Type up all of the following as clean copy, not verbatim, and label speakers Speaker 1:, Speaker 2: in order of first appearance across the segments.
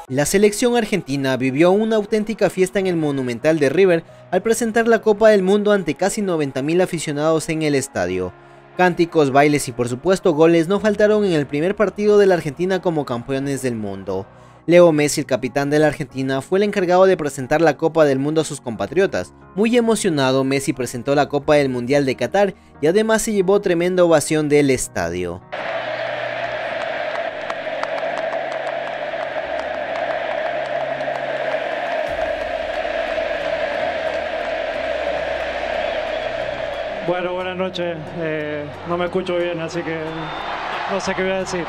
Speaker 1: La selección argentina vivió una auténtica fiesta en el Monumental de River al presentar la Copa del Mundo ante casi 90.000 aficionados en el estadio. Cánticos, bailes y por supuesto goles no faltaron en el primer partido de la Argentina como campeones del mundo. Leo Messi, el capitán de la Argentina, fue el encargado de presentar la Copa del Mundo a sus compatriotas. Muy emocionado, Messi presentó la Copa del Mundial de Qatar y además se llevó tremenda ovación del estadio.
Speaker 2: Bueno, buenas noches. No me escucho bien, así que no sé qué voy a decir.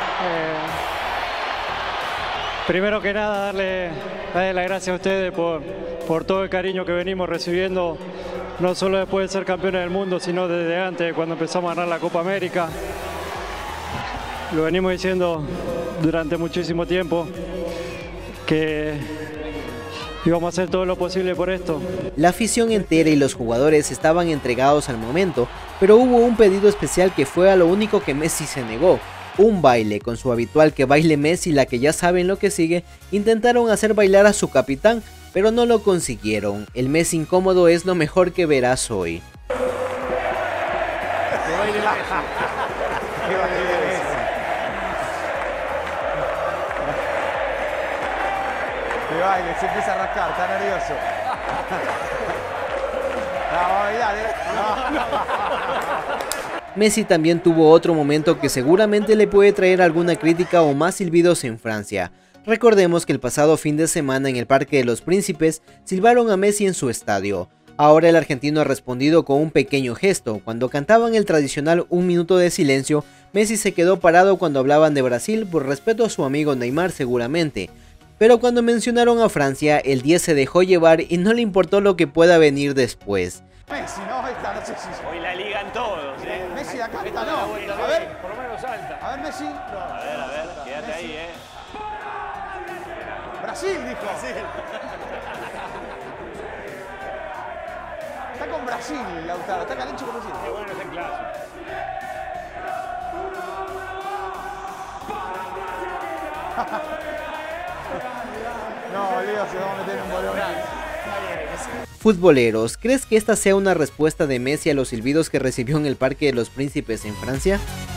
Speaker 2: Primero que nada, darle las gracias a ustedes por todo el cariño que venimos recibiendo, no solo después de ser campeones del mundo, sino desde antes, cuando empezamos a ganar la Copa América. Lo venimos diciendo durante muchísimo tiempo, que íbamos a hacer todo lo posible por esto.
Speaker 1: La afición entera y los jugadores estaban entregados al momento, pero hubo un pedido especial que fue a lo único que Messi se negó. Un baile. Con su habitual que baile Messi, la que ya saben lo que sigue, intentaron hacer bailar a su capitán, pero no lo consiguieron. El Messi incómodo es lo mejor que verás hoy.
Speaker 3: Que baile, se empieza a rascar, está nervioso.
Speaker 1: Messi también tuvo otro momento que seguramente le puede traer alguna crítica o más silbidos en Francia. Recordemos que el pasado fin de semana en el Parque de los Príncipes silbaron a Messi en su estadio. Ahora el argentino ha respondido con un pequeño gesto. Cuando cantaban el tradicional 1 minuto de silencio, Messi se quedó parado cuando hablaban de Brasil por respeto a su amigo Neymar seguramente. Pero cuando mencionaron a Francia, el 10 se dejó llevar y no le importó lo que pueda venir después.
Speaker 3: Messi, ¿no? Esta, no sé si...
Speaker 4: Hoy la ligan todos, ¿eh?
Speaker 3: Messi acá está, no. A ver,
Speaker 4: por lo menos salta.
Speaker 3: a ver, Messi.
Speaker 4: A ver, quédate
Speaker 3: Messi.
Speaker 4: ahí,
Speaker 3: Brasil, dijo. Brasil. Está con Brasil, Lautaro. Está caliente con Brasil.
Speaker 4: Qué bueno ese clásico.
Speaker 3: No, Leo, se va a meter en un bolón.
Speaker 1: Futboleros, ¿crees que esta sea una respuesta de Messi a los silbidos que recibió en el Parque de los Príncipes en Francia?